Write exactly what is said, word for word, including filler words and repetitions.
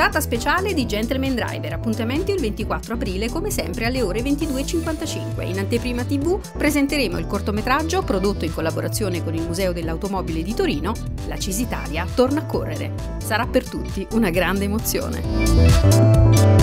Puntata speciale di Gentleman Driver, appuntamento il ventiquattro aprile come sempre alle ore ventidue e cinquantacinque. In anteprima tivù presenteremo il cortometraggio prodotto in collaborazione con il Museo dell'Automobile di Torino, La Cisitalia torna a correre. Sarà per tutti una grande emozione.